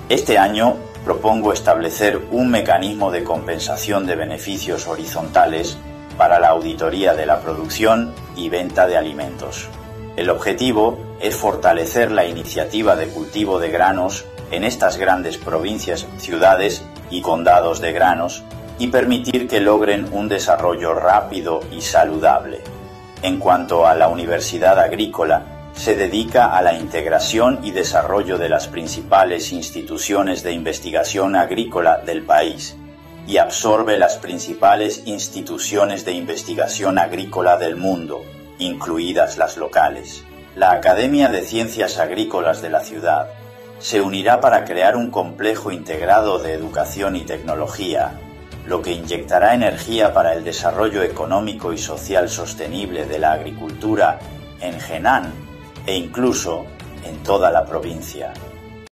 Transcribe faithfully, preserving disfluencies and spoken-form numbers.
Este año propongo establecer un mecanismo de compensación de beneficios horizontales para la auditoría de la producción y venta de alimentos. El objetivo es fortalecer la iniciativa de cultivo de granos en estas grandes provincias, ciudades y condados de granos y permitir que logren un desarrollo rápido y saludable. En cuanto a la Universidad Agrícola, se dedica a la integración y desarrollo de las principales instituciones de investigación agrícola del país y absorbe las principales instituciones de investigación agrícola del mundo, incluidas las locales. La Academia de Ciencias Agrícolas de la ciudad se unirá para crear un complejo integrado de educación y tecnología, lo que inyectará energía para el desarrollo económico y social sostenible de la agricultura en Henan e incluso en toda la provincia.